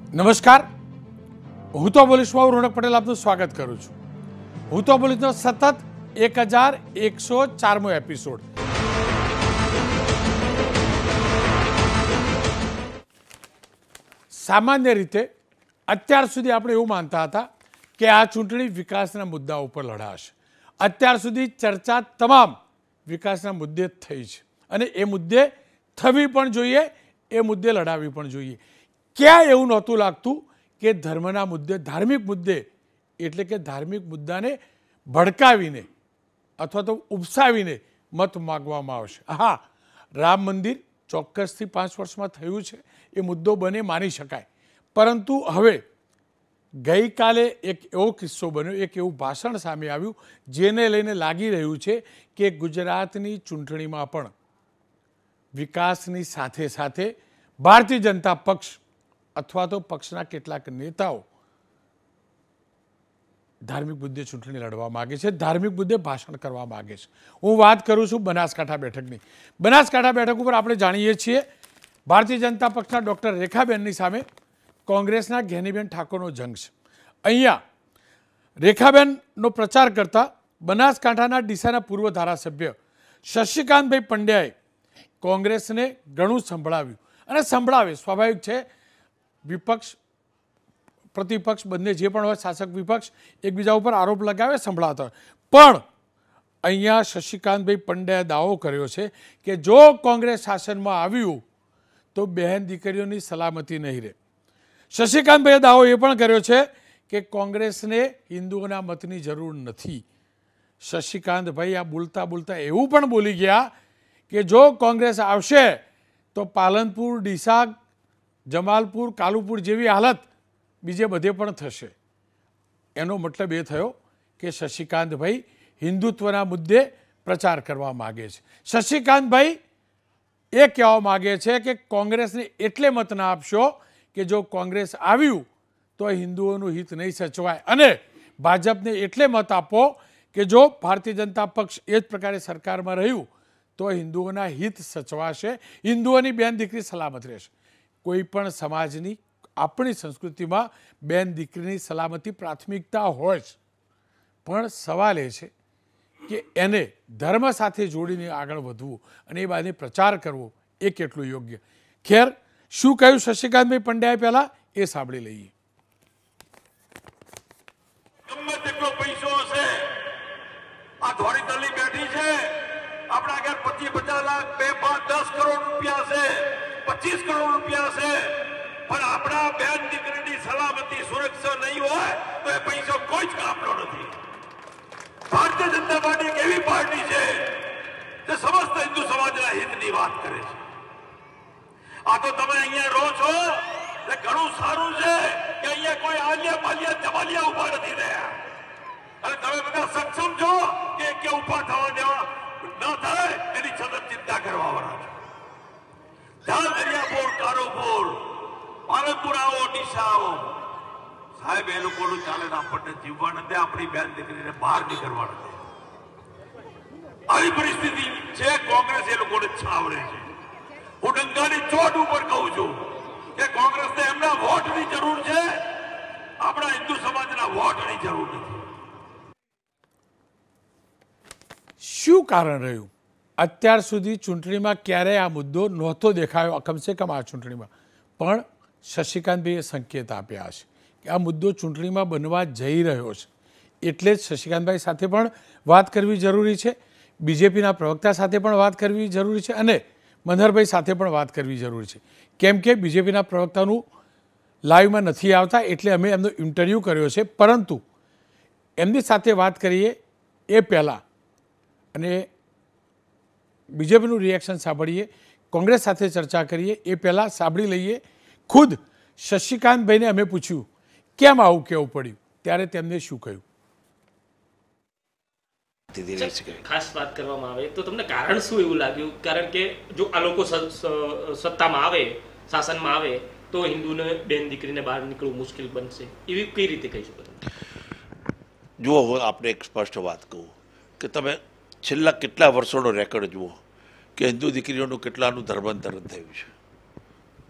નમસ્કાર, હું તો બોલીશમાં રોનક પટેલ આપનું સ્વાગત કરું છું. હું તો બોલીશનો સતત 1104મો એપિસોડ. સામાન્ય રીતે અત્યાર સુધી આપણે એવું માનતા હતા કે આ ચૂંટણી વિકાસના મુદ્દા ઉપર લડાશે. અત્યાર સુધી ચર્ચા તમામ વિકાસના મુદ્દે જ થઈ છે અને એ મુદ્દે થવી પણ જોઈએ, એ મુદ્દે લડાવી પણ જોઈએ. ક્યાં એવું નહોતું લાગતું કે ધર્મના મુદ્દે, ધાર્મિક મુદ્દે, એટલે કે ધાર્મિક મુદ્દાને ભડકાવીને અથવા તો ઉપસાવીને મત માગવામાં આવશે. હા, રામ મંદિર ચોક્કસથી 5 વર્ષમાં થયું છે, એ મુદ્દો બને માની શકાય. પરંતુ હવે ગઈકાલે એક એવો કિસ્સો બન્યો, એક એવું ભાષણ સામે આવ્યું જેને લઈને લાગી રહ્યું છે કે ગુજરાતની ચૂંટણીમાં પણ વિકાસની સાથે સાથે ભારતીય જનતા પક્ષ અથવા તો પક્ષના કેટલાક નેતાઓ ધાર્મિક મુદ્દે ચૂંટણી લડવા માગે છે, ધાર્મિક મુદ્દે ભાષણ કરવા માગે છે. હું વાત કરું છું બનાસકાંઠા બેઠકની. બનાસકાંઠા બેઠક ઉપર આપણે જાણીએ છીએ ભારતીય જનતા પક્ષના ડૉક્ટર રેખાબેનની સામે કોંગ્રેસના જ્ઞાનીબેન ઠાકોરનો જંગ છે. અહીંયા રેખાબેનનો પ્રચાર કરતા બનાસકાંઠાના ડીસાના પૂર્વ ધારાસભ્ય શશિકાંતભાઈ પંડ્યાએ કોંગ્રેસને ઘણું સંભળાવ્યું અને સંભળાવે, સ્વાભાવિક છે. વિપક્ષ પ્રતિપક્ષ બંને જે પણ હોય, શાસક વિપક્ષ એકબીજા ઉપર આરોપ લગાવે, સંભળાતા હોય. પણ અહીંયા શશિકાંતભાઈ પંડ્યાએ દાવો કર્યો છે કે જો કોંગ્રેસ શાસનમાં આવ્યું તો બહેન દીકરીઓની સલામતી નહીં રહે. શશિકાંતભાઈએ દાવો એ પણ કર્યો છે કે કોંગ્રેસને હિન્દુઓના મતની જરૂર નથી. શશિકાંતભાઈ આ બોલતા બોલતા એવું પણ બોલી ગયા કે જો કોંગ્રેસ આવશે તો પાલનપુર, ડીસા, જમાલપુર, કાલુપુર જેવી હાલત બીજે બધે પણ થશે. એનો મતલબ એ થયો કે શશિકાંતભાઈ હિન્દુત્વના મુદ્દે પ્રચાર કરવા માગે છે. શશિકાંતભાઈ એ કહેવા માગે છે કે કોંગ્રેસને એટલે મત ના આપશો કે જો કોંગ્રેસ આવ્યું તો હિન્દુઓનું હિત નહીં સચવાય, અને ભાજપને એટલે મત આપો કે જો ભારતીય જનતા પક્ષ એ જ પ્રકારે સરકારમાં રહ્યું તો હિન્દુઓના હિત સચવાશે, હિન્દુઓની બેન દીકરી સલામત રહેશે. કોઈ પણ સમાજની, આપણી સંસ્કૃતિમાં બેન દીકરીની સલામતી પ્રાથમિકતા હોય જ, પણ સવાલ એ છે કે એને ધર્મ સાથે જોડીને આગળ વધવું અને એ બાદ પ્રચાર કરવો એ કેટલું યોગ્ય. ખેર, શું કહ્યું શશિકાંતભાઈ પંડ્યાએ પહેલાં એ સાંભળી લઈએ. ગમે તેટલો પૈસો હશે, આ ધોળી તલ્લી બેઠી છે, આપણા ઘર 25-50 લાખ, 2-5-10 કરોડ રૂપિયા છે, 25 કરોડ રૂપિયા છે, પણ આપણા બેન દીકરીની સલામતી, સુરક્ષા નહીં હોય તો એ પૈસો કોઈ જ કામનો નથી. ભારતીય જનતા પાર્ટી એક એવી પાર્ટી છે જે સમસ્ત હિન્દુ સમાજના હિતની વાત કરે છે. આ તો તમે અહીંયા રહો છો એ ઘણું સારું છે કે અહીંયા કોઈ આલિયા પાલિયા જમાલિયા ઉભા નથી રહ્યા, અને તમે બધા સક્ષમ છો કે ઉભા થવા દેવા ન થાય એની સતત ચિંતા કરવા વાળા છો. ધ્યાન દરિયાપુર, કારોપુર, પાલનપુર આવો, ડીસા આવો, સાહેબ એ લોકોનું ચાલે આપણને જીવવા નથી, આપણી બેન દીકરીને બહાર નીકળવા નથી. આવી પરિસ્થિતિ છે. કોંગ્રેસ એ લોકોને છાવરે છે. હું ડંકાની ચોટ ઉપર કહું છું કે કોંગ્રેસને એમના વોટની જરૂર છે, આપણા હિન્દુ સમાજના વોટની જરૂર નથી. શું કારણ રહ્યું? અત્યાર સુધી ચૂંટણીમાં ક્યારેય આ મુદ્દો નહોતો દેખાયો, કમસે કમ આ ચૂંટણીમાં. પણ શશિકાંતભાઈએ સંકેત આપ્યા છે કે આ મુદ્દો ચૂંટણીમાં બનવા જઈ રહ્યો છે, એટલે જ શશિકાંતભાઈ સાથે પણ વાત કરવી જરૂરી છે, બીજેપીના પ્રવક્તા સાથે પણ વાત કરવી જરૂરી છે, અને મનહરભાઈ સાથે પણ વાત કરવી જરૂરી છે. કેમ કે બીજેપીના પ્રવક્તાનું લાઈવમાં નથી આવતા, એટલે અમે એમનો ઇન્ટરવ્યૂ કર્યો છે. પરંતુ એમની સાથે વાત કરીએ એ પહેલાં અને બીજેપીનું રિએક્શન સાંભળીએ, કોંગ્રેસ સાથે ચર્ચા કરીએ એ પહેલાં સાંભળી લઈએ. ખુદ શશિકાંતભાઈને અમે પૂછ્યું કેમ આવું કહેવું પડ્યું, ત્યારે તેમને શું કહ્યું. ખાસ વાત કરવામાં આવે તો તમને કારણ શું એવું લાગ્યું? કારણ કે જો આ લોકો સત્તામાં આવે, શાસનમાં આવે તો હિન્દુને બેન દીકરીને બહાર નીકળવું મુશ્કેલ બનશે, એવી કઈ રીતે કહી શકો? જુઓ, હું આપણે એક સ્પષ્ટ વાત કહું કે તમે છેલ્લા કેટલા વર્ષોનો રેકોર્ડ જુઓ કે હિન્દુ દીકરીઓનું કેટલાનું ધર્માંતરણ થયું છે.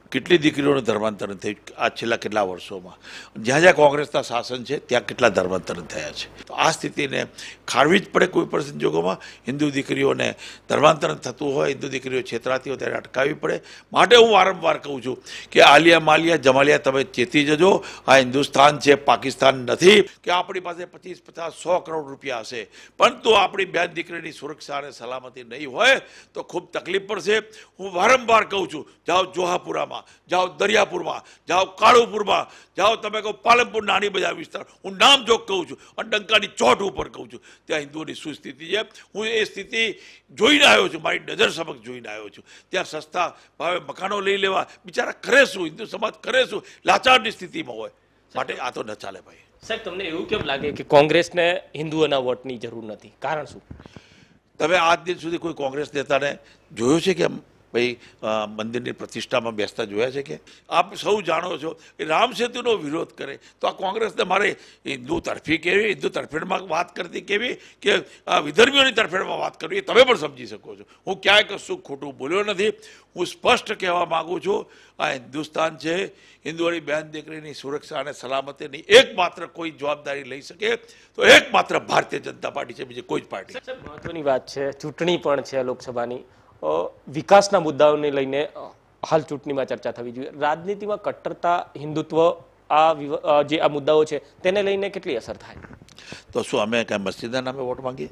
કેટલી દીકરીઓનું ધર્માંતરણ થયું આ છેલ્લા કેટલા વર્ષોમાં, જ્યાં જ્યાં કોંગ્રેસના શાસન છે ત્યાં કેટલા ધર્માંતરણ થયા છે. તો આ સ્થિતિને ખાળવી જ પડે. કોઈ પણ સંજોગોમાં હિન્દુ દીકરીઓને ધર્માંતરણ થતું હોય, હિન્દુ દીકરીઓ છેતરાતી હોય ત્યારે અટકાવવી પડે. માટે હું વારંવાર કહું છું કે આલિયા માલિયા જમાલિયા તમે ચેતી જજો. આ હિન્દુસ્તાન છે, પાકિસ્તાન નથી કે આપણી પાસે 25, 50, 100 કરોડ રૂપિયા હશે, પરંતુ આપણી બેન દીકરીની સુરક્ષા અને સલામતી નહીં હોય તો ખૂબ તકલીફ પડશે. હું વારંવાર કહું છું, જાઓ જોહાપુરામાં, જાઓ દરિયાપુરમાં, જાઓ કાળુપુરમાં, જાઓ તમે કહો પાલનપુર નાની બજાર વિસ્તાર, હું નામ જોગ કહું છું અને ડંકાની ચોટ ઉપર કહું છું, ત્યાં હિન્દુઓની શું સ્થિતિ છે. હું એ સ્થિતિ જોઈને આવ્યો છું, મારી નજર સમક્ષ જોઈને આવ્યો છું. ત્યાં સસ્તા ભાવે મકાનો લઈ લેવા બિચારા કરે શું, હિન્દુ સમાજ કરે શું, લાચારની સ્થિતિમાં હોય. માટે આ તો ન ચાલે ભાઈ. સાહેબ, તમને એવું કેમ લાગે કે કોંગ્રેસને હિન્દુઓના વોટની જરૂર નથી? કારણ શું? તમે આજ દિન સુધી કોઈ કોંગ્રેસ નેતાને જોયો છે કે ભાઈ મંદિરની પ્રતિષ્ઠામાં બેસતા જોયા છે? કે આપ સૌ જાણો છો કે રામ સેતુનો વિરોધ કરે તો આ કોંગ્રેસને મારે હિન્દુ તરફી કેવી, હિન્દુ તરફેણમાં વાત કરતી કેવી કે વિધર્મીઓની તરફેણમાં વાત કરવી, એ તમે પણ સમજી શકો છો. હું ક્યાંય કશું ખોટું બોલ્યો નથી. હું સ્પષ્ટ કહેવા માગું છું, આ હિન્દુસ્તાન છે, હિન્દુઓની બેન દીકરીની સુરક્ષા અને સલામતીની એકમાત્ર કોઈ જવાબદારી લઈ શકે તો એકમાત્ર ભારતીય જનતા પાર્ટી છે, બીજી કોઈ જ પાર્ટી. મહત્વની વાત છે, ચૂંટણી પણ છે લોકસભાની. વિકાસના મુદ્દાઓને લઈને હાલ ચૂંટણીમાં ચર્ચા થવી જોઈએ. રાજનીતિમાં કટ્ટરતા, હિન્દુત્વ, જે આ મુદ્દાઓ છે તેને લઈને કેટલી અસર થાય? તો શું અમે કાંઈ મસ્જિદના નામે વોટ માંગીએ?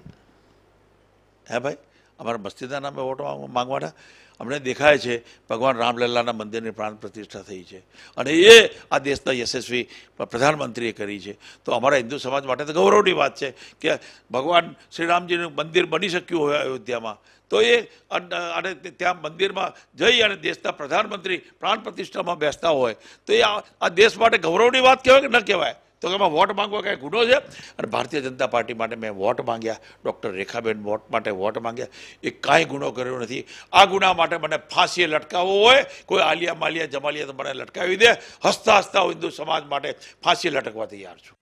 હે ભાઈ, અમારા મસ્જિદના નામે વોટ માંગવાના? અમને દેખાય છે ભગવાન રામલલ્લાના મંદિરની પ્રાણ પ્રતિષ્ઠા થઈ છે અને એ આ દેશના યશસ્વી પ્રધાનમંત્રીએ કરી છે. તો અમારા હિન્દુ સમાજ માટે તો ગૌરવની વાત છે કે ભગવાન શ્રીરામજીનું મંદિર બની શક્યું હોય અયોધ્યામાં, તો એ અને ત્યાં મંદિરમાં જઈ અને દેશના પ્રધાનમંત્રી પ્રાણ પ્રતિષ્ઠામાં બેસતા હોય તો એ આ દેશ માટે ગૌરવની વાત કહેવાય કે ન કહેવાય? તો એમાં વોટ માંગવા કાંઈ ગુનો છે? અને ભારતીય જનતા પાર્ટી માટે મેં વોટ માંગ્યા, ડૉક્ટર રેખાબેન માટે વોટ માંગ્યા, એ કાંઈ ગુનો કર્યો નથી. આ ગુના માટે મને ફાંસીએ લટકાવવો હોય, કોઈ આલિયા માલિયા જમાલિયા તો મને લટકાવી દે. હસતા હસતા હું હિન્દુ સમાજ માટે ફાંસીએ લટકવા તૈયાર છું.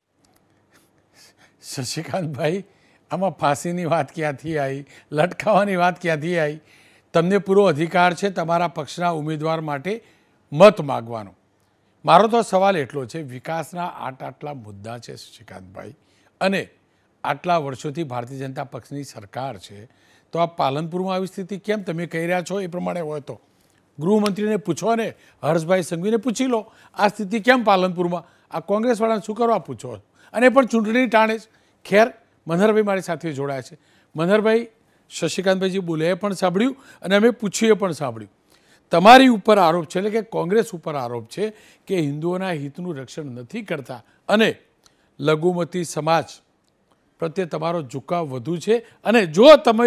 શશિકાંતભાઈ, આમાં ફાંસીની વાત ક્યાંથી આવી, લટકાવવાની વાત ક્યાંથી આવી? તમને પૂરો અધિકાર છે તમારા પક્ષના ઉમેદવાર માટે મત માગવાનો. મારો તો સવાલ એટલો છે, વિકાસના આટલા મુદ્દા છે શશિકાંતભાઈ, અને આટલા વર્ષોથી ભારતીય જનતા પક્ષની સરકાર છે, તો આ પાલનપુરમાં આવી સ્થિતિ કેમ? તમે કહી રહ્યા છો એ પ્રમાણે હોય તો ગૃહમંત્રીને પૂછો ને, હર્ષભાઈ સંઘવીને પૂછી લો, આ સ્થિતિ કેમ પાલનપુરમાં? આ કોંગ્રેસવાળાને શું કરવા પૂછો? અને પણ ચૂંટણી ટાણે. ખેર, મનહરભાઈ મારી સાથે જોડાયા છે. મનહરભાઈ, શશિકાંતભાઈજી બોલે એ પણ સાંભળ્યું અને અમે પૂછ્યું એ પણ સાંભળ્યું. તમારી ઉપર આરોપ છે, એટલે કે કોંગ્રેસ ઉપર આરોપ છે કે હિન્દુઓના હિતનું રક્ષણ નથી કરતા અને લઘુમતી સમાજ પ્રત્યે તમારો ઝુકાવ વધુ છે, અને જો તમે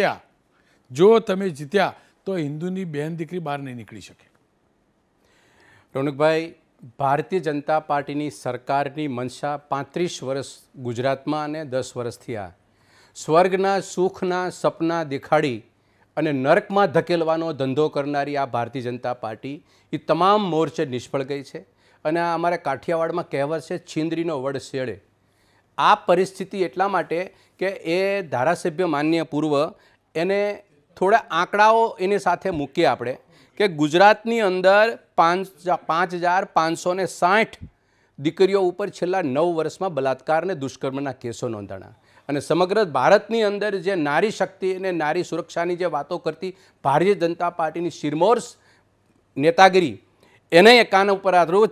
જીત્યા તો હિન્દુની બેન દીકરી બહાર નહીં નીકળી શકે. રોનકભાઈ, ભારતીય જનતા પાર્ટીની સરકારની મનસા 35 વર્ષ ગુજરાતમાં અને 10 વર્ષથી આ સ્વર્ગના સુખના સપના દેખાડી અને નરકમાં ધકેલવાનો ધંધો કરનારી આ ભારતીય જનતા પાર્ટી એ તમામ મોરચે નિષ્ફળ ગઈ છે. અને આ અમારા કાઠિયાવાડમાં કહેવત છે, છીંદરીનો વડ શેડે. આ પરિસ્થિતિ એટલા માટે કે એ ધારાસભ્ય માન્ય પૂર્વ એને થોડા આંકડાઓ એની સાથે મૂકીએ આપણે કે ગુજરાતની અંદર 5,560 દીકરીઓ ઉપર છેલ્લા 9 વર્ષમાં બલાત્કાર અને દુષ્કર્મના કેસો નોંધાણા. અને સમગ્ર ભારતની અંદર જે નારી શક્તિ અને નારી સુરક્ષાની જે વાતો કરતી ભારતીય જનતા પાર્ટીની શિરમોર નેતાગીરી, એને કાન ઉપર આધારું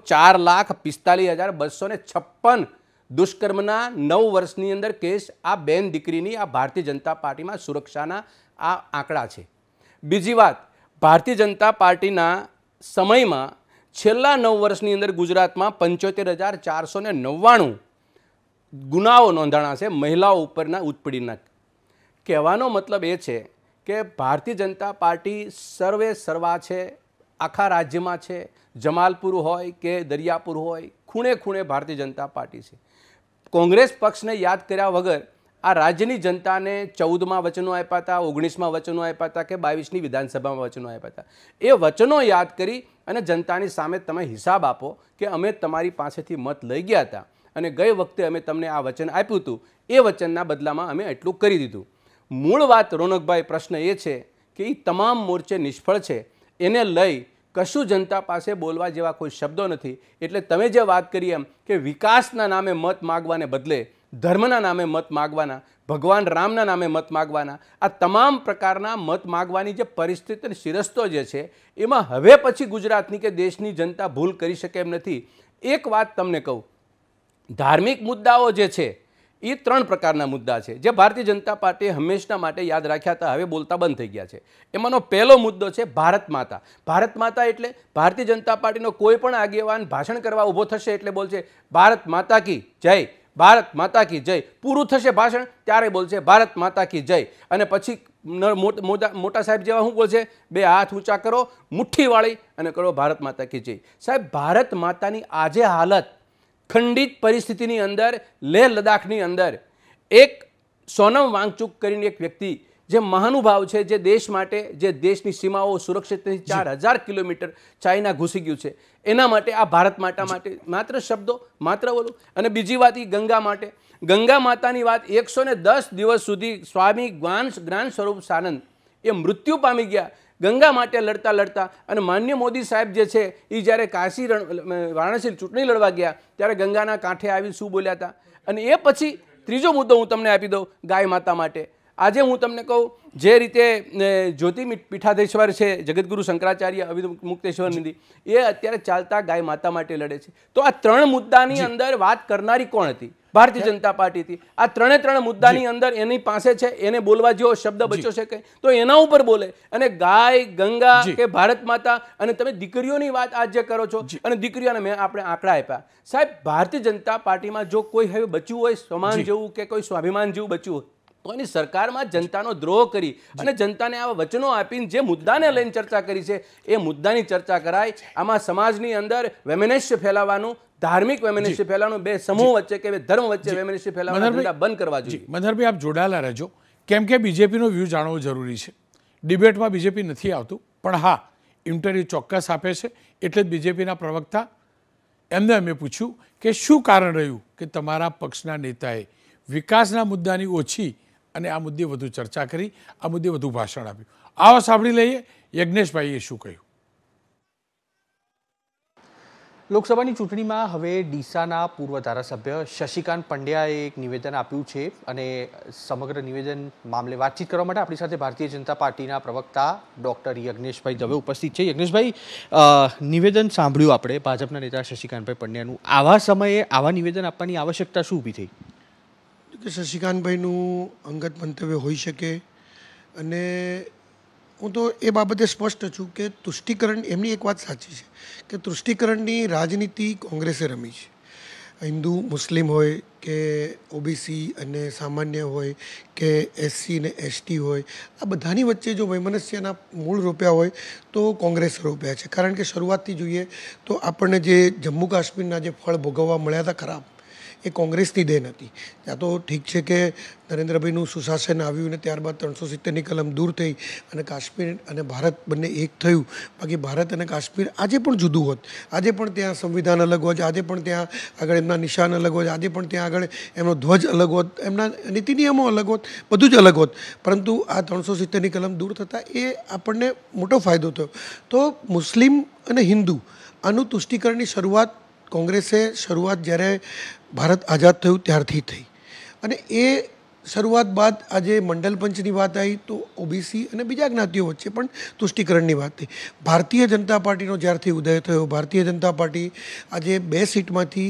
4,45,256 દુષ્કર્મના 9 વર્ષની અંદર કેસ આ બેન દીકરીની આ ભારતીય જનતા પાર્ટીમાં સુરક્ષાના આ આંકડા છે. બીજી વાત, ભારતીય જનતા પાર્ટીના સમયમાં છેલ્લા 9 વર્ષની અંદર ગુજરાતમાં 75,499 ગુનાઓ નોંધાણા છે મહિલાઓ ઉપરના ઉત્પીડનના. કહેવાનો મતલબ એ છે કે ભારતીય જનતા પાર્ટી સર્વે સર્વા છે, આખા રાજ્યમાં છે. જમાલપુર હોય કે દરિયાપુર હોય, ખૂણે ખૂણે ભારતીય જનતા પાર્ટી છે. કોંગ્રેસ પક્ષને યાદ કર્યા વગર આ રાજ્યની જનતાને 14માં વચનો આપ્યા હતા, 19માં વચનો આપ્યા હતા કે 22ની વિધાનસભામાં વચનો આપ્યા હતા. એ વચનો યાદ કરી અને જનતાની સામે તમે હિસાબ આપો કે અમે તમારી પાસેથી મત લઈ ગયા હતા અને ગઈ વખતે અમે તમને આ વચન આપ્યું હતું, એ વચનના બદલામાં અમે એટલું કરી દીધું. મૂળ વાત રોનકભાઈ, પ્રશ્ન એ છે કે એ તમામ મોરચે નિષ્ફળ છે. એને લઈ કશું જનતા પાસે બોલવા જેવા કોઈ શબ્દો નથી. એટલે તમે જે વાત કરી એમ કે વિકાસના નામે મત માગવાને બદલે ધર્મના નામે મત માગવાના, ભગવાન રામના નામે મત માગવાના, આ તમામ પ્રકારના મત માગવાની જે પરિસ્થિતિ શિરસ્તો જે છે એમાં હવે પછી ગુજરાતની કે દેશની જનતા ભૂલ કરી શકે એમ નથી. એક વાત તમને કહું, ધાર્મિક મુદ્દાઓ જે છે એ 3 પ્રકારના મુદ્દા છે જે ભારતીય જનતા પાર્ટીએ હંમેશા માટે યાદ રાખ્યા હતા, હવે બોલતા બંધ થઈ ગયા છે. એમાંનો પહેલો મુદ્દો છે ભારત માતા. ભારત માતા એટલે ભારતીય જનતા પાર્ટીનો કોઈ પણ આગેવાન ભાષણ કરવા ઊભો થશે એટલે બોલશે ભારત માતા કી જય, ભારત માતા કી જય. પૂરું થશે ભાષણ ત્યારે બોલશે ભારત માતા કી જય. અને પછી મોટા સાહેબ જેવા શું બોલશે, 2 હાથ ઊંચા કરો, મુઠ્ઠી વાળી અને કરો ભારત માતા કી જય. સાહેબ, ભારત માતાની આજે હાલત ખંડિત પરિસ્થિતિની અંદર લેહ લદ્દાખની અંદર એક સોનમ વાંગચુક કરીને એક વ્યક્તિ જે મહાનુભાવ છે, જે દેશ માટે, જે દેશની સીમાઓ સુરક્ષિત 4000 કિલોમીટર ચાઇના ઘૂસી ગયું છે, એના માટે આ ભારત માતા માટે માત્ર શબ્દો, માત્ર બોલું. અને બીજી વાત એ ગંગા માટે. ગંગા માતાની વાત 110 દિવસ સુધી સ્વામી જ્ઞાન સ્વરૂપ સાનંદ એ મૃત્યુ પામી ગયા ગંગા માટે લડતા લડતા. અને માન્ય મોદી સાહેબ જે છે એ જ્યારે કાશી વારાણસી ચૂંટણી લડવા ગયા ત્યારે ગંગાના કાંઠે આવી શું બોલ્યા હતા. અને એ પછી ત્રીજો મુદ્દો હું તમને આપી દઉં, ગાય માતા માટે. આજે હું તમને કહું, જે રીતે જ્યોતિ પીઠાધીશ્વર છે, જગતગુરુ શંકરાચાર્ય અવિમુક્તેશ્વર નિધિ, એ અત્યારે ચાલતા ગાય માતા માટે લડે છે. તો આ 3 મુદ્દાની અંદર વાત કરનારી કોણ હતી? ભારતીય જનતા પાર્ટી હતી. આ 3 મુદ્દાની અંદર એની પાસે છે, એને બોલવા જેવો શબ્દ બચ્યો છે કંઈ તો એના ઉપર બોલે. અને ગાય, ગંગા કે ભારત માતા, અને તમે દીકરીઓની વાત આજ જે કરો છો, અને દીકરીઓને મેં આપણે આંકડા આપ્યા. સાહેબ, ભારતીય જનતા પાર્ટીમાં જો કોઈ હવે બચ્યું હોય સ્વમાન જેવું કે કોઈ સ્વાભિમાન જેવું બચ્યું હોય તો એની સરકારમાં જનતાનો દ્રોહ કરી અને જનતાને આવા વચનો આપીને જે મુદ્દાને લઈને ચર્ચા કરી છે એ મુદ્દાની ચર્ચા કરાય. આમાં સમાજની અંદર વેમેનસ્ય ફેલાવાનું, ધાર્મિક વેમેનસ્ય ફેલાવાનું, 2 સમૂહ વચ્ચે કે ધર્મ વચ્ચે વેમેનસ્ય ફેલાવાનું બંધ કરવા જોઈએ. મનહરભાઈ, આપ જોડાયેલા રહેજો, કેમ કે બીજેપીનો વ્યૂ જાણવો જરૂરી છે. ડિબેટમાં બીજેપી નથી આવતું, પણ હા, ઇન્ટરવ્યૂ ચોક્કસ આપે છે. એટલે જ બીજેપીના પ્રવક્તા એમને અમે પૂછ્યું કે શું કારણ રહ્યું કે તમારા પક્ષના નેતાએ વિકાસના મુદ્દાની ઓછી અને આ મુદ્દે વધુ ચર્ચા કરી, આ મુદ્દે વધુ ભાષણ આપ્યું. આવો સાંભળી લઈએ યજ્ઞેશભાઈએ શું કહ્યું. લોકસભાની ચૂંટણીમાં હવે ડીસાના પૂર્વ ધારાસભ્ય શશિકાંત પંડ્યાએ એક નિવેદન આપ્યું છે અને સમગ્ર નિવેદન મામલે વાતચીત કરવા માટે આપણી સાથે ભારતીય જનતા પાર્ટીના પ્રવક્તા ડૉક્ટર યજ્ઞેશભાઈ દવે ઉપસ્થિત છે. યજ્ઞેશભાઈ, નિવેદન સાંભળ્યું આપણે ભાજપના નેતા શશિકાંતભાઈ પંડ્યાનું. આવા સમયે આવા નિવેદન આપવાની આવશ્યકતા શું ઊભી થઈ? શશિકાંતભાઈનું અંગત મંતવ્ય હોઈ શકે, અને હું તો એ બાબતે સ્પષ્ટ છું કે તુષ્ટિકરણ, એમની એક વાત સાચી છે કે તુષ્ટિકરણની રાજનીતિ કોંગ્રેસે રમી છે. હિન્દુ મુસ્લિમ હોય કે ઓબીસી અને સામાન્ય હોય કે એસસી ને એસટી હોય, આ બધાની વચ્ચે જો વૈમનસ્યના મૂળ રોપ્યા હોય તો કોંગ્રેસે રોપ્યા છે. કારણ કે શરૂઆતથી જોઈએ તો આપણને જે જમ્મુ કાશ્મીરના જે ફળ ભોગવવા મળ્યા હતા ખરાબ, એ કોંગ્રેસની દેન હતી. ત્યાં તો ઠીક છે કે નરેન્દ્રભાઈનું સુશાસન આવ્યું અને ત્યારબાદ 370ની કલમ દૂર થઈ અને કાશ્મીર અને ભારત બંને એક થયું. બાકી ભારત અને કાશ્મીર આજે પણ જુદું હોત, આજે પણ ત્યાં સંવિધાન અલગ હોત, આજે પણ ત્યાં આગળ એમના નિશાન અલગ હોત, આજે પણ ત્યાં આગળ એમનો ધ્વજ અલગ હોત, એમના નીતિ નિયમો અલગ હોત, બધું જ અલગ હોત. પરંતુ આ 370ની કલમ દૂર થતાં એ આપણને મોટો ફાયદો થયો. તો મુસ્લિમ અને હિન્દુ આનું તુષ્ટિકરણની શરૂઆત કોંગ્રેસે જ્યારે ભારત આઝાદ થયું ત્યારથી થઈ. અને એ શરૂઆત બાદ આજે મંડલ પંચની વાત આવી તો ઓબીસી અને બીજા જ્ઞાતિઓ વચ્ચે પણ તુષ્ટિકરણની વાત થઈ. ભારતીય જનતા પાર્ટીનો જ્યારથી ઉદય થયો, ભારતીય જનતા પાર્ટી આજે 2 સીટમાંથી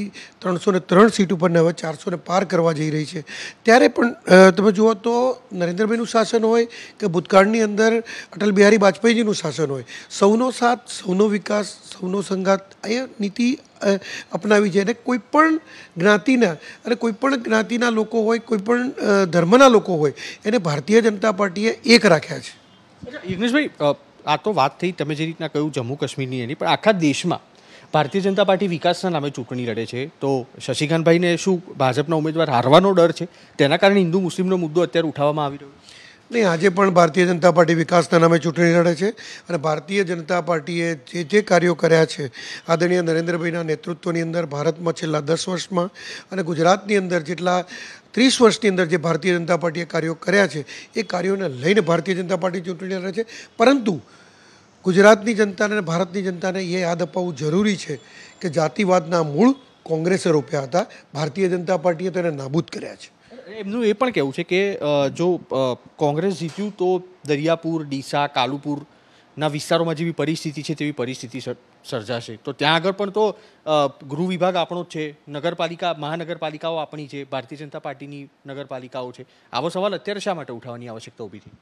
303 સીટ ઉપર હવે 400 પાર કરવા જઈ રહી છે. ત્યારે પણ તમે જુઓ તો નરેન્દ્રભાઈનું શાસન હોય કે ભૂતકાળની અંદર અટલ બિહારી વાજપેયીજીનું શાસન હોય, સૌનો સાથ, સૌનો વિકાસ, સૌનો સંઘાત, એ નીતિ અપનાવી છે. અને કોઈ પણ જ્ઞાતિના અને કોઈ પણ જ્ઞાતિના લોકો હોય, કોઈ પણ ધર્મના લોકો હોય, એને ભારતીય જનતા પાર્ટીએ એક રાખ્યા છે. યજ્ઞેશભાઈ, આ તો વાત થઈ તમે જે રીતના કહ્યું જમ્મુ કાશ્મીરની એની, પણ આખા દેશમાં ભારતીય જનતા પાર્ટી વિકાસના નામે ચૂંટણી લડે છે. તો શશિકાંતભાઈને શું ભાજપના ઉમેદવાર હારવાનો ડર છે? તેના કારણે હિન્દુ મુસ્લિમનો મુદ્દો અત્યારે ઉઠાવવામાં આવી રહ્યો છે? નહીં, આજે પણ ભારતીય જનતા પાર્ટી વિકાસના નામે ચૂંટણી લડે છે. અને ભારતીય જનતા પાર્ટીએ જે કાર્યો કર્યા છે આદરણીય નરેન્દ્રભાઈના નેતૃત્વની અંદર ભારતમાં છેલ્લા 10 વર્ષમાં અને ગુજરાતની અંદર જેટલા 30 વર્ષની અંદર જે ભારતીય જનતા પાર્ટીએ કાર્યો કર્યા છે એ કાર્યોને લઈને ભારતીય જનતા પાર્ટી ચૂંટણી લડે છે. પરંતુ ગુજરાતની જનતાને અને ભારતની જનતાને એ યાદ અપાવવું જરૂરી છે કે જાતિવાદના મૂળ કોંગ્રેસે રોપ્યા હતા, ભારતીય જનતા પાર્ટીએ તો એને નાબૂદ કર્યા છે. એમનું એ પણ કહેવું છે કે જો કોંગ્રેસ જીત્યું તો દરિયાપુર, ડીસા, કાલુપુરના વિસ્તારોમાં જેવી પરિસ્થિતિ છે તેવી પરિસ્થિતિ સર્જાશે. તો ત્યાં આગળ પણ તો ગૃહ વિભાગ આપણો જ છે, નગરપાલિકા, મહાનગરપાલિકાઓ આપણી છે, ભારતીય જનતા પાર્ટીની નગરપાલિકાઓ છે. આવો સવાલ અત્યારે શા માટે ઉઠાવવાની આવશ્યકતા ઊભી થઈ?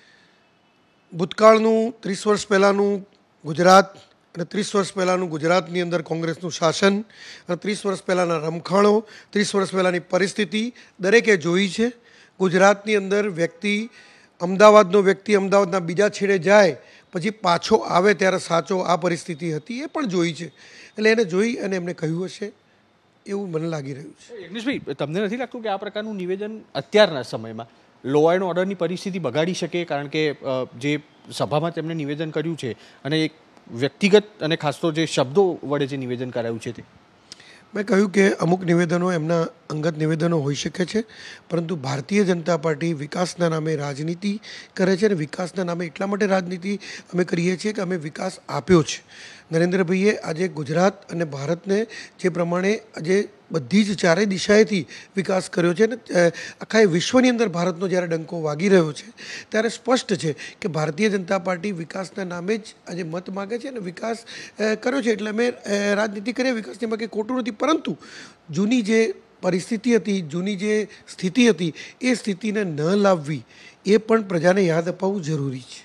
ભૂતકાળનું 30 વર્ષ પહેલાંનું ગુજરાત અને 30 વર્ષ પહેલાંનું ગુજરાતની અંદર કોંગ્રેસનું શાસન અને 30 વર્ષ પહેલાંના રમખાણો, 30 વર્ષ પહેલાંની પરિસ્થિતિ દરેકે જોઈ છે. ગુજરાતની અંદર અમદાવાદનો વ્યક્તિ અમદાવાદના બીજા છેડે જાય પછી પાછો આવે ત્યારે સાચો આ પરિસ્થિતિ હતી, એ પણ જોઈ છે. એટલે એને જોઈ અને એમને કહ્યું હશે એવું મને લાગી રહ્યું છે. યજ્ઞેશભાઈ, તમને નથી લાગતું કે આ પ્રકારનું નિવેદન અત્યારના સમયમાં લો એન્ડ ઓર્ડરની પરિસ્થિતિ બગાડી શકે? કારણ કે જે સભામાં તેમણે નિવેદન કર્યું છે અને એક વ્યક્તિગત અને ખાસ તો જે શબ્દો વડે જે નિવેદન કરાયું છે તે, મેં કહ્યું કે અમુક નિવેદનો એમના અંગત નિવેદનો હોઈ શકે છે, પરંતુ ભારતીય જનતા પાર્ટી વિકાસના નામે રાજનીતિ કરે છે અને વિકાસના નામે એટલા માટે રાજનીતિ અમે કરીએ છીએ કે અમે વિકાસ આપ્યો છે. નરેન્દ્રભાઈએ આજે ગુજરાત અને ભારતને જે પ્રમાણે આજે બધી જ ચારેય દિશાએથી વિકાસ કર્યો છે અને આખા વિશ્વની અંદર ભારતનો જ્યારે ડંકો વાગી રહ્યો છે ત્યારે સ્પષ્ટ છે કે ભારતીય જનતા પાર્ટી વિકાસના નામે જ આજે મત માગે છે અને વિકાસ કર્યો છે. એટલે અમે રાજનીતિ કરીએ, વિકાસની માં કંઈ ખોટું નથી, પરંતુ જૂની જે પરિસ્થિતિ હતી, જૂની જે સ્થિતિ હતી, એ સ્થિતિને ન લાવવી એ પણ પ્રજાને યાદ અપાવવું જરૂરી છે.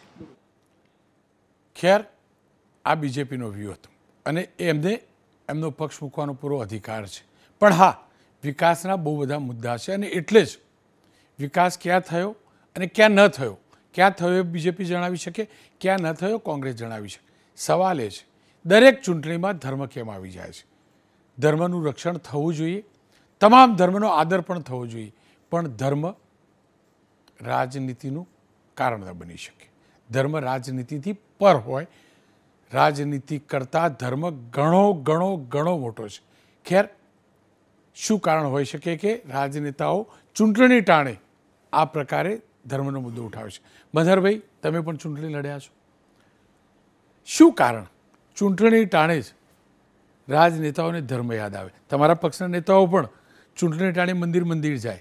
ખેર, આ બીજેપીનો વ્યૂહ હતો અને એમનો પક્ષ મૂકવાનો પૂરો અધિકાર છે. પણ હા, વિકાસના બહુ બધા મુદ્દા છે અને એટલે જ વિકાસ ક્યાં થયો અને ક્યાં ન થયો, ક્યાં થયો એ બીજેપી જણાવી શકે, ક્યાં ન થયો કોંગ્રેસ જણાવી શકે. સવાલ એ છે દરેક ચૂંટણીમાં ધર્મ કેમ આવી જાય છે? ધર્મનું રક્ષણ થવું જોઈએ, તમામ ધર્મનો આદર પણ થવો જોઈએ, પણ ધર્મ રાજનીતિનું કારણ ન બની શકે. ધર્મ રાજનીતિથી પર હોય, રાજનીતિ કરતાં ધર્મ ઘણો ઘણો ઘણો મોટો છે. ખેર, શું કારણ હોઈ શકે કે રાજનેતાઓ ચૂંટણી ટાણે આ પ્રકારે ધર્મનો મુદ્દો ઉઠાવે છે? મનહરભાઈ, તમે પણ ચૂંટણી લડ્યા છો, શું કારણ ચૂંટણી ટાણે જ રાજનેતાઓને ધર્મ યાદ આવે? તમારા પક્ષના નેતાઓ પણ ચૂંટણી ટાણે મંદિર જાય,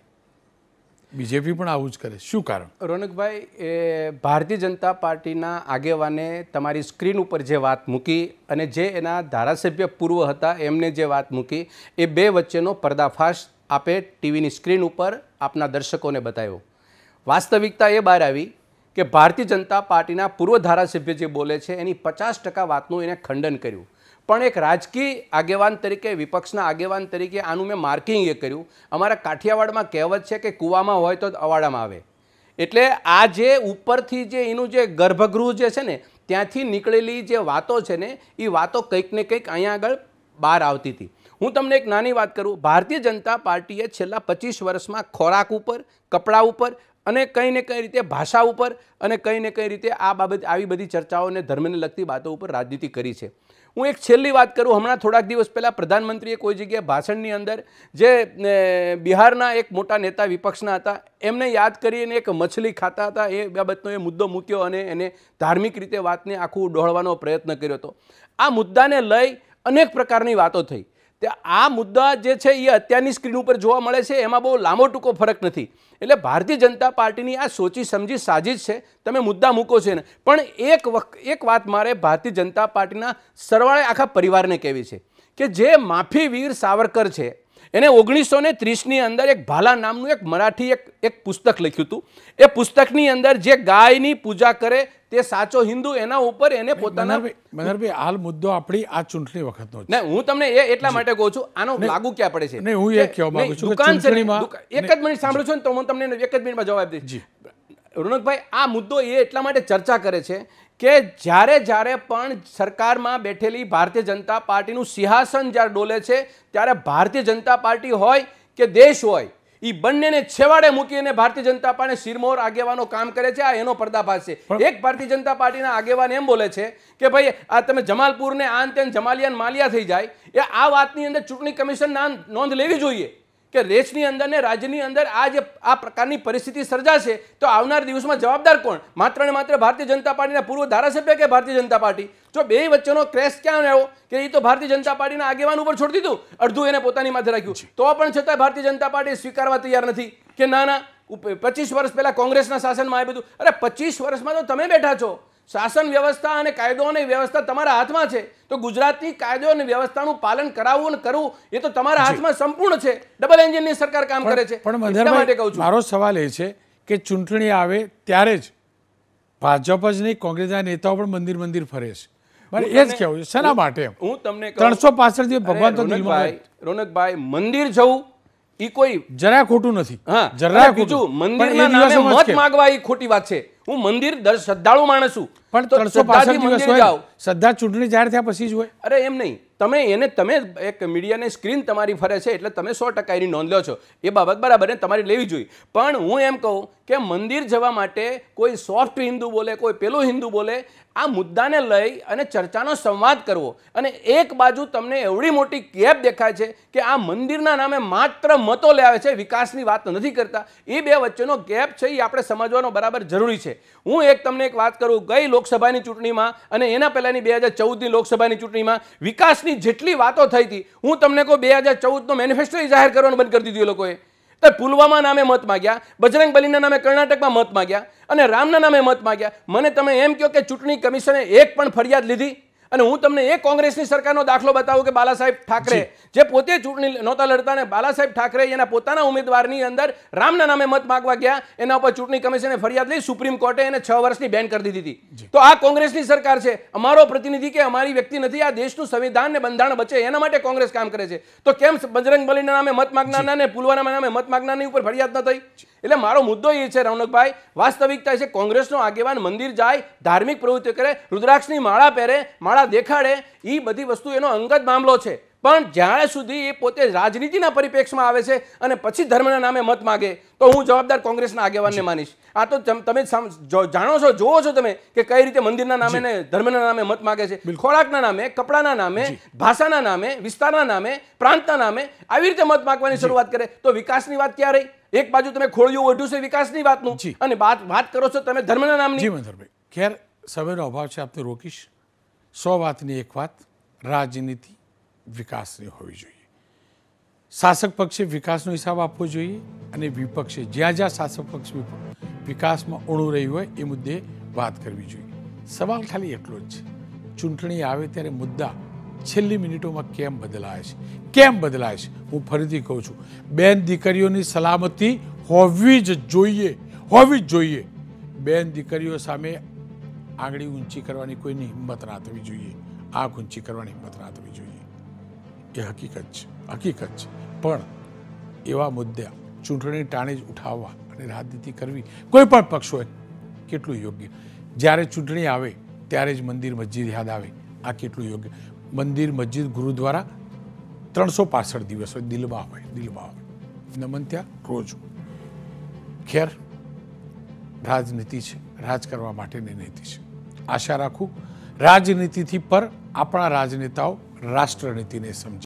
બીજેપી પણ આવું જ કરે, શું કારણ? રોનકભાઈ, ભારતીય જનતા પાર્ટીના આગેવાને તમારી સ્ક્રીન ઉપર જે વાત મૂકી અને જે એના ધારાસભ્ય પૂર્વ હતા એમને જે વાત મૂકી, એ બે વચ્ચેનો પર્દાફાશ આપે ટીવીની સ્ક્રીન ઉપર આપના દર્શકોને બતાવ્યો. વાસ્તવિકતા એ બહાર આવી કે ભારતીય જનતા પાર્ટીના પૂર્વ ધારાસભ્ય જે બોલે છે એની 50% વાતનું એને ખંડન કર્યું. પણ એક રાજકીય આગેવાન તરીકે, વિપક્ષના આગેવાન તરીકે આનું મેં માર્કિંગ એ કર્યું. અમારા કાઠિયાવાડમાં કહેવત છે કે કૂવામાં હોય તો અવાડામાં આવે. એટલે આ જે ઉપરથી જે એનું જે ગર્ભગૃહ જે છે ને ત્યાંથી નીકળેલી જે વાતો છે ને એ વાતો કંઈક ને કંઈક અહીંયા આગળ બહાર આવતી હતી. હું તમને એક નાની વાત કરું. ભારતીય જનતા પાર્ટીએ છેલ્લા 25 વર્ષમાં ખોરાક ઉપર, કપડાં ઉપર અને કંઈ ને કઈ રીતે ભાષા ઉપર અને કંઈ ને કઈ રીતે આ બાબત આવી બધી ચર્ચાઓને ધર્મને લગતી વાતો ઉપર રાજનીતિ કરી છે. હું એક છેલ્લી વાત કરું. હમણાં થોડાક દિવસ પહેલાં પ્રધાનમંત્રીએ કોઈ જગ્યાએ ભાષણની અંદર જે બિહારના એક મોટા નેતા વિપક્ષના હતા એમને યાદ કરીને એક મછલી ખાતા હતા એ બાબતનો એ મુદ્દો મૂક્યો અને એને ધાર્મિક રીતે વાતને આખું ડહોળવાનો પ્રયત્ન કર્યો હતો. આ મુદ્દાને લઈ અનેક પ્રકારની વાતો થઈ. આ મુદ્દા જે છે એ અત્યારની સ્ક્રીન ઉપર જોવા મળે છે, એમાં બહુ લાંબો ટૂંકો ફરક નથી. એટલે ભારતીય જનતા પાર્ટીની આ સોચી સમજી સાજિશ છે. તમે મુદ્દા મૂકો છો ને, પણ એક વાત મારે ભારતીય જનતા પાર્ટીના સરવાળે આખા પરિવારને કહેવી છે કે જે માફી વીર સાવરકર છે એને 1930ની અંદર એક ભાલા નામનું એક મરાઠી એક પુસ્તક લખ્યું હતું. એ પુસ્તકની અંદર જે ગાયની પૂજા કરે તે સાચો હિન્દુ, એના ઉપર એને પોતાના મનહરભાઈ, હાલ મુદ્દો આપણી આ ચૂંટણી વખતનો છે. હું તમને એટલા માટે કહું છું આનો લાગુ ક્યાં પડે છે. હું એ કહેવા માંગુ છું કે ચૂંટણીમાં એક જ મિનિટ સાંભળો છો ને તો હું તમને એક જ મિનિટમાં જવાબ દઈશ. રોનકભાઈ, આ મુદ્દો એટલા માટે ચર્ચા કરે છે કે જ્યારે પણ સરકારમાં બેઠેલી ભારતીય જનતા પાર્ટીનું સિંહાસન જ્યારે ડોલે છે ત્યારે ભારતીય જનતા પાર્ટી હોય કે દેશ હોય એ બંનેને છેવાડે મૂકીને ભારતીય જનતા પાર્ટી શિરમોર આગેવાનો કામ કરે છે. આ એનો પર્દાફાશ છે. એક ભારતીય જનતા પાર્ટીના આગેવાન એમ બોલે છે કે ભાઈ આ તમે જમાલપુરને આન તેન જમાલિયાન માલિયા થઈ જાય. એ આ વાતની અંદર ચૂંટણી કમિશન નોંધ લેવી જોઈએ કે દેશની અંદર ને રાજ્યની અંદર આ પ્રકારની પરિસ્થિતિ સર્જાશે તો આવનાર દિવસમાં જવાબદાર કોણ? માત્ર ને માત્ર ભારતીય જનતા પાર્ટીના પૂર્વ ધારાસભ્ય કે ભારતીય જનતા પાર્ટી? જો બે વચ્ચેનો ક્રેશ ક્યાં આવ્યો કે એ તો ભારતીય જનતા પાર્ટીના આગેવાન ઉપર છોડી દીધું, અડધું એને પોતાની માથે રાખ્યું, તો પણ છતાં ભારતીય જનતા પાર્ટી સ્વીકારવા તૈયાર નથી કે ના ના 25 વર્ષ પહેલા કોંગ્રેસના શાસનમાં આ બધું. અરે 25 વર્ષમાં તો તમે બેઠા છો, શાસન વ્યવસ્થા અને કાયદો અને વ્યવસ્થા તમારા હાથમાં છે, તો ગુજરાતની કાયદો અને વ્યવસ્થાનું પાલન કરાવવું અને કરવું એ તો તમારા હાથમાં સંપૂર્ણ છે. ડબલ એન્જિનની સરકાર કામ કરે છે. પણ એટલા માટે કહું છું, મારો સવાલ એ છે કે ચૂંટણી આવે ત્યારે જ ભાજપ જ નહીં કોંગ્રેસના નેતાઓ પણ મંદિર ફરે છે. મારે એ જ કહેવું છે, શેના માટે? હું તમને 365 દિવસ ભગવાન તો દિલમાં. રોનકભાઈ, મંદિર જવું ઈ કોઈ જરા ખોટું નથી. હા, જરા બીજું મંદિરના નામે મત માંગવા એ ખોટી વાત છે. હું મંદિર શ્રદ્ધાળુ માણસ છું, પણ તો 365 દિવસ હોય, જાઓ. શ્રદ્ધા ચૂંટણી જાહેર થયા પછી જ હોય. અરે એમ નહીં, તમે એક મીડિયાની સ્ક્રીન તમારી ફરે છે એટલે તમે 100% એની નોંધ લો છો, એ બાબત બરાબર ને તમારી લેવી જોઈએ. પણ હું એમ કહું કે મંદિર જવા માટે કોઈ સોફ્ટ હિન્દુ બોલે, કોઈ પેલો હિન્દુ બોલે, આ મુદ્દાને લઈ અને ચર્ચાનો સંવાદ કરવો. અને એક બાજુ તમને એવડી મોટી ગેપ દેખાય છે કે આ મંદિરના નામે માત્ર મતો લે આવે છે, વિકાસની વાત નથી કરતા. એ બે વચ્ચેનો ગેપ છે એ આપણે સમજવાનો બરાબર જરૂરી છે. હું તમને એક વાત કરું, ગઈ લોકસભાની ચૂંટણીમાં અને એના પહેલાની 2014ની લોકસભાની ચૂંટણીમાં વિકાસની જેટલી વાતો થઈ હતી, હું તમને કહું 2014નો મેનિફેસ્ટો જાહેર કરવાનું બંધ કરી દીધું એ લોકોએ. તો પુલવામા નામે મત માગ્યા, બજરંગ બલીના નામે કર્ણાટકમાં મત માગ્યા અને રામના નામે મત માગ્યા. મને તમે એમ કહો કે ચૂંટણી કમિશને એક પણ ફરિયાદ લીધી? અને હું તમને એક કોંગ્રેસની સરકારનો દાખલો બતાવું કે બાલાસાહેબ ઠાકરે જે પોતે ચૂંટણી નહોતા લડતા ને બાલાસાહેબ ઠાકરે એના પોતાના ઉમેદવારની અંદર રામના નામે મત માંગવા ગયા, એના ઉપર ચૂંટણી કમિશને ફરિયાદ લઈ, સુપ્રીમ કોર્ટે એને 6 વર્ષની બેન કરી દીધી હતી. તો આ કોંગ્રેસની સરકાર છે, અમારો પ્રતિનિધિ કે અમારી વ્યક્તિ નથી. આ દેશનું સંવિધાન ને બંધારણ બચે એના માટે કોંગ્રેસ કામ કરે છે. તો કેમ બજરંગ બલીના નામે મત માંગનારના ને પુલવામા નામે મત માંગનારની ઉપર ફરિયાદ ન થઈ? એટલે મારો મુદ્દો એ છે રૌનકભાઈ, વાસ્તવિકતા છે કોંગ્રેસનો આગેવાન મંદિર જાય, ધાર્મિક પ્રવૃત્તિ કરે, રુદ્રાક્ષની માળા પહેરે, માળા દેખાડે, એ બધી વસ્તુ એનો અંગત મામલો છે. પણ જ્યાં સુધી એ પોતે રાજનીતિના પરિપ્રેક્ષમાં આવે છે અને પછી ધર્મના નામે મત માગે તો હું જવાબદાર કોંગ્રેસના આગેવાનને માનીશ. આ તો તમે જાણો છો, જોવો છો તમે કે કઈ રીતે મંદિરના નામે ને ધર્મના નામે મત માગે છે. ખોરાકના નામે, કપડાના નામે, ભાષાના નામે, વિસ્તારના નામે, પ્રાંતના નામે આવી રીતે મત માગવાની શરૂઆત કરે તો વિકાસની વાત ક્યાં રહી? એક બાજુ તમે ખોળિયું ઓઢ્યું છે વિકાસની વાતનું અને વાત કરો છો તમે ધર્મના નામની. જી મંથરભાઈ, ખેર સમયનો અભાવ છે, આપને રોકીશ. 100 વાતની એક વાત, રાજનીતિ વિકાસની હોવી જોઈએ. શાસક પક્ષે વિકાસનો હિસાબ આપવો જોઈએ અને વિપક્ષે જ્યાં શાસક પક્ષ વિકાસમાં ઊણું રહ્યું હોય એ મુદ્દે વાત કરવી જોઈએ. સવાલ ખાલી એટલો જ છે, ચૂંટણી આવે ત્યારે મુદ્દા છેલ્લી મિનિટોમાં કેમ બદલાય છે? હું ફરીથી કહું છું, બેન દીકરીઓની સલામતી હોવી જ જોઈએ. બેન દીકરીઓ સામે આંગળી ઊંચી કરવાની કોઈની હિંમત ના થવી જોઈએ, આંખ ઊંચી કરવાની હિંમત ના થવી જોઈએ. એ હકીકત છે. પણ એવા મુદ્દા ચૂંટણી ટાણે જ ઉઠાવવા અને રાજનીતિ કરવી કોઈ પણ પક્ષ હોય કેટલું યોગ્ય? જ્યારે ચૂંટણી આવે ત્યારે જ મંદિર મસ્જિદ યાદ આવે, આ કેટલું યોગ્ય? મંદિર મસ્જિદ ગુરુદ્વારા 365 દિવસ હોય, દિલમાં હોય. નમન ત્યાં રોજ. ખેર, રાજનીતિ છે, રાજ કરવા માટેની નીતિ છે. આશા રાખું રાજનીતિથી પર આપણા રાજનેતાઓ રાષ્ટ્રનીતિને સમજે.